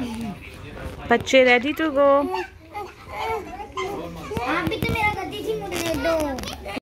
बच्चे ready to go. आप भी तो मेरा गद्दी थी, मुझे दो।